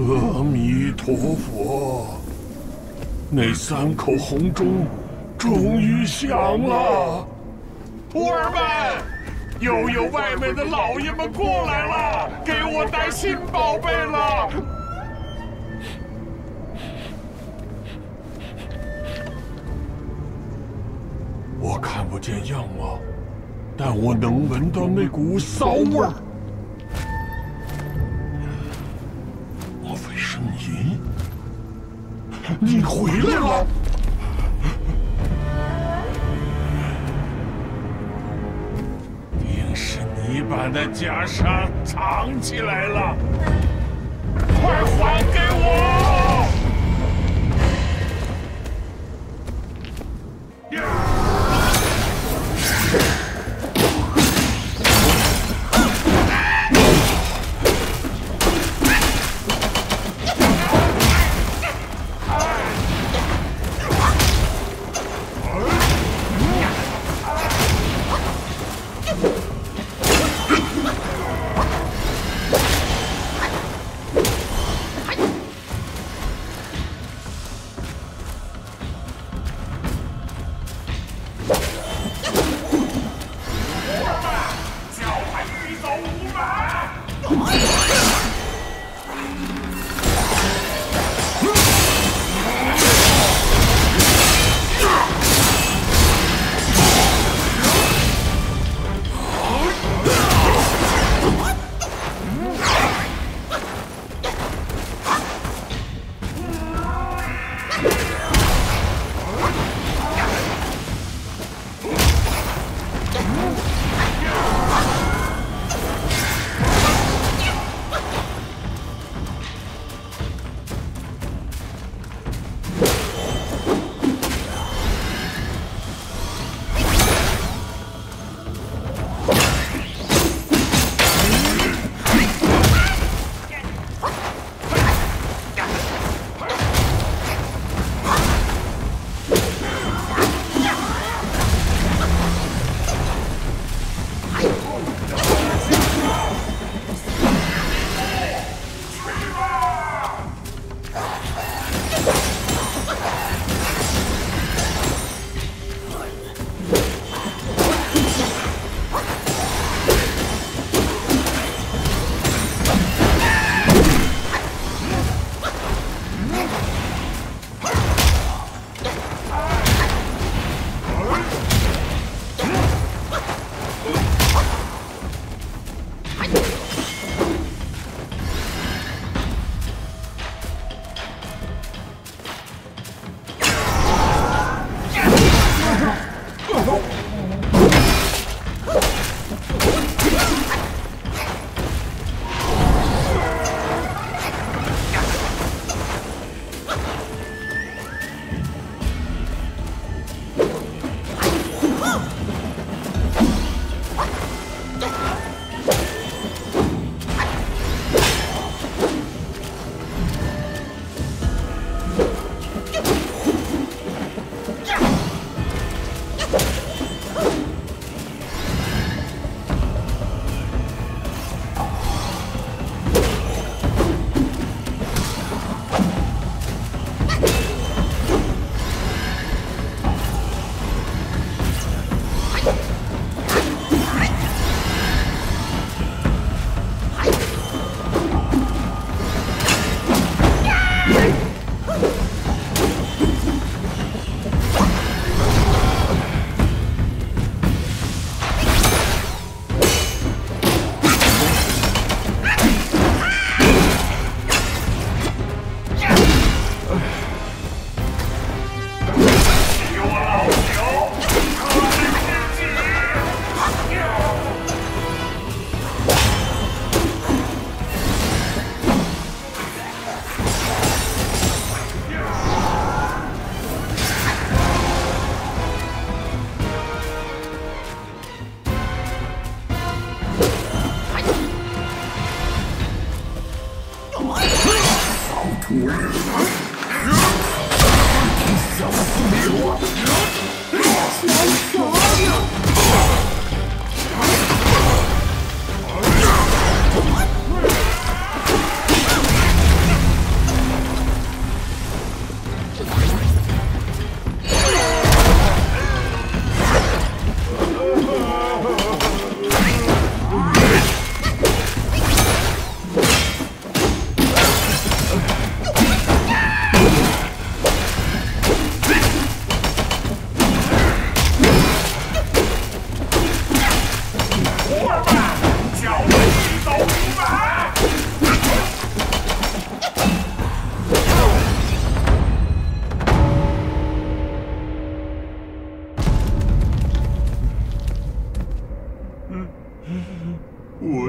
阿弥陀佛，那3口红钟终于响了。 徒儿们，又有外面的老爷们过来了，给我带新宝贝了。 我看不见样貌，但我能闻到那股骚味儿。莫非是你？你回来了！ 定是你把那袈裟藏起来了，快还给我！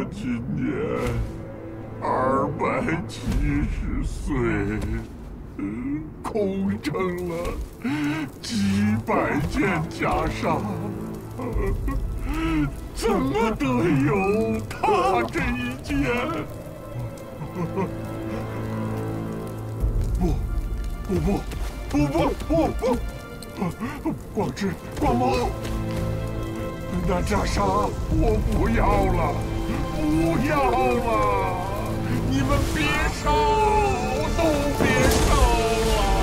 今年270岁，空成了几百件袈裟，怎么得有他这一件？不！光之光毛，那袈裟我不要了，不要了！你们别烧，都别烧了！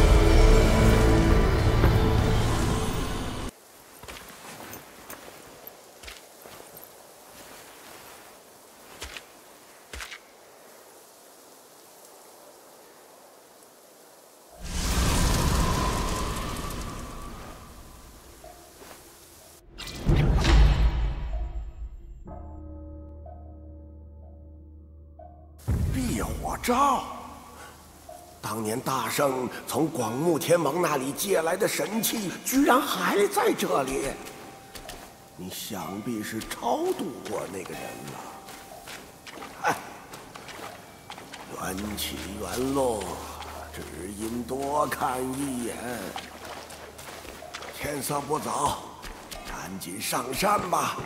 避火罩，当年大圣从广目天王那里借来的神器，居然还在这里。你想必是超度过那个人了。哎，缘起缘落，只因多看一眼。天色不早，赶紧上山吧。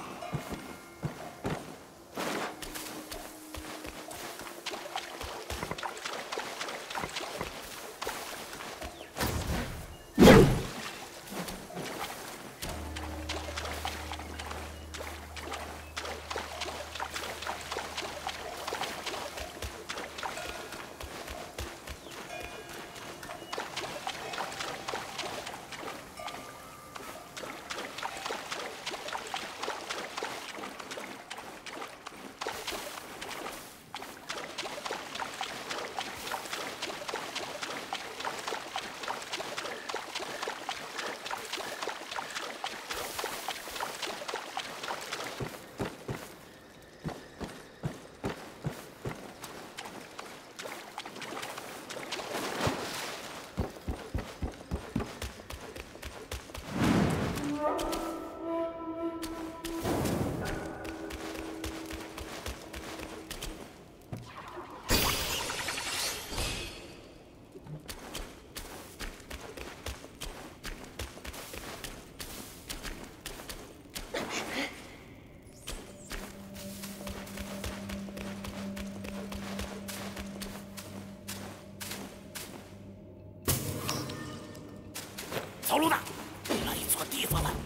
走路的，来错地方了。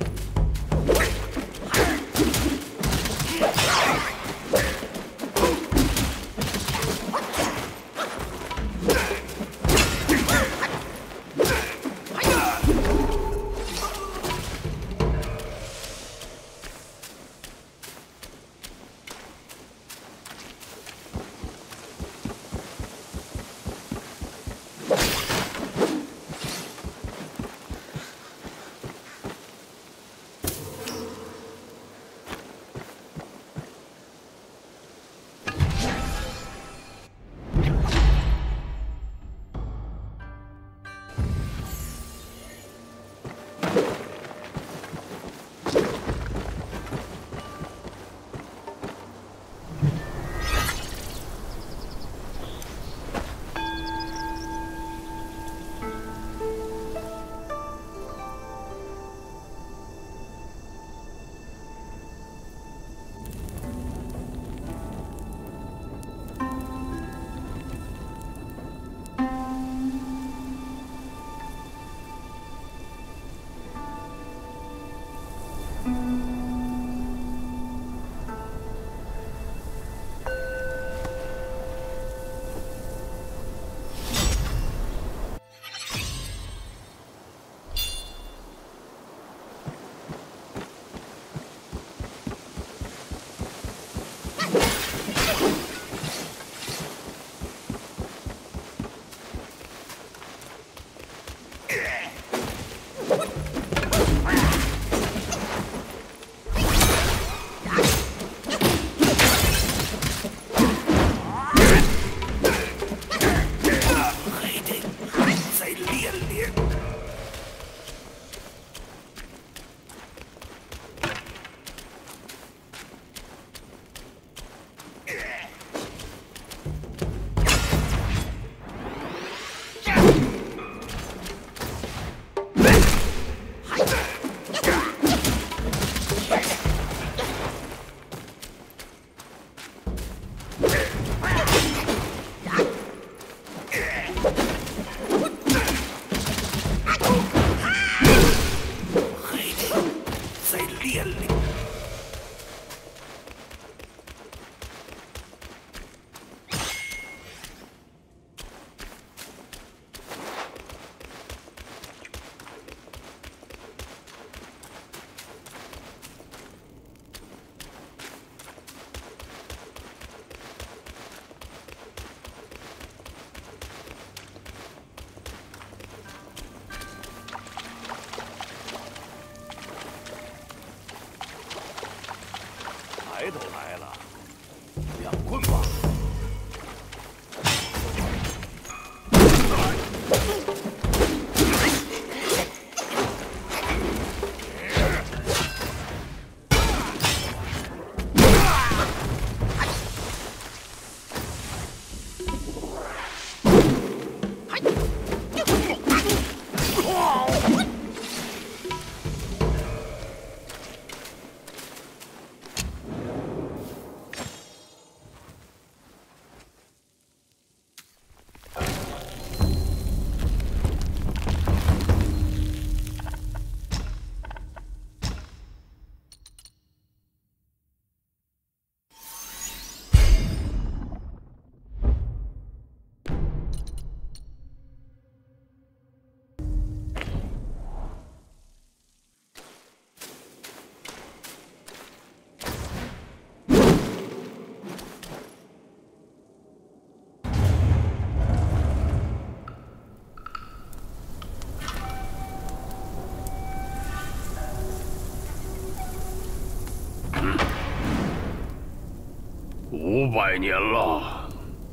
900年了。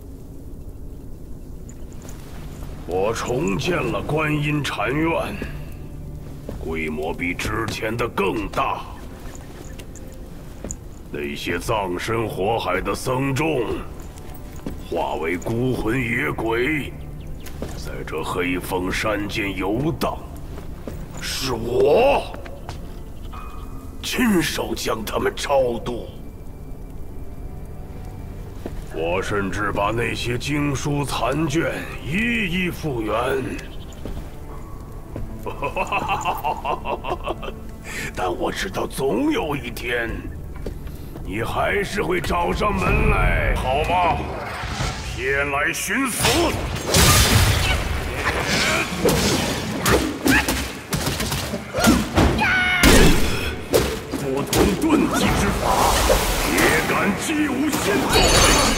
我重建了观音禅院，规模比之前的更大。那些葬身火海的僧众，化为孤魂野鬼，在这黑风山间游荡。是我亲手将他们超度。我甚至把那些经书残卷一一复原。但我知道总有一天，你还是会找上门来，好吗？天来寻死！不同遁迹之法，铁杆击无限作为。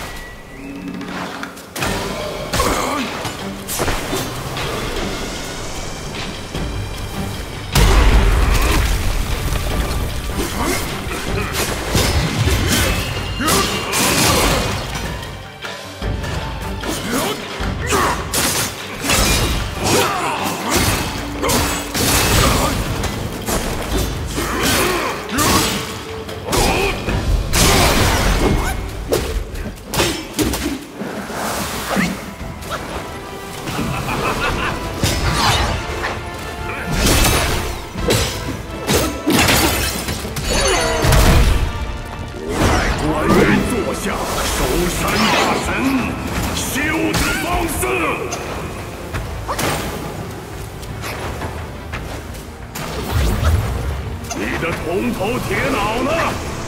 铜头铁脑呢？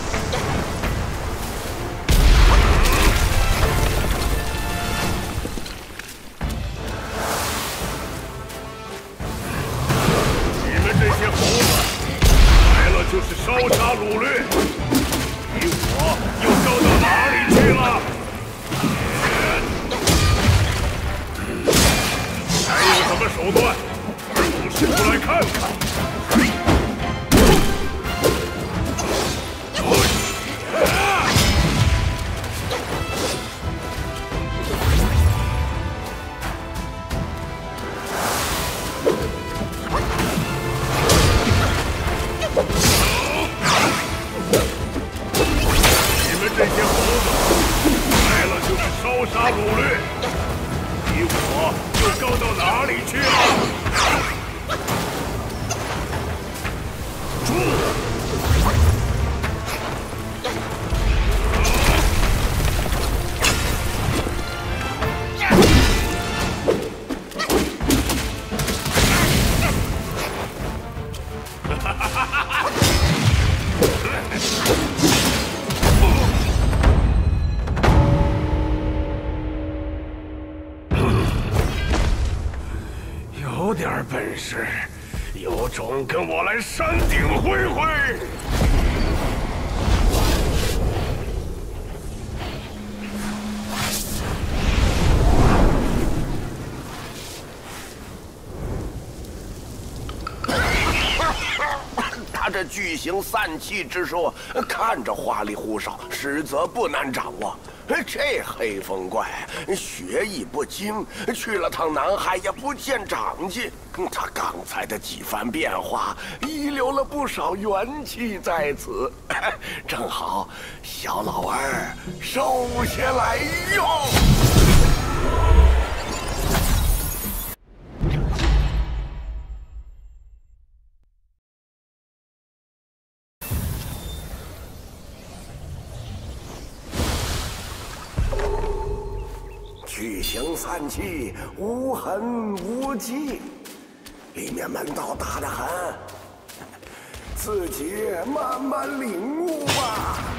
你们这些猴子，来了就是烧杀掳掠，你我又烧到哪里去了？还有什么手段？你伸出来看看。 这些猴子来了就是烧杀掳掠，你我又高到哪里去了？有点本事，有种跟我来山顶会会！ 他这巨型散气之术，看着花里胡哨，实则不难掌握。 这黑风怪学艺不精，去了趟南海也不见长进。他刚才的几番变化，遗留了不少元气在此，正好小老儿收下来用。巨型散气，无痕无迹，里面门道大得很，自己慢慢领悟吧。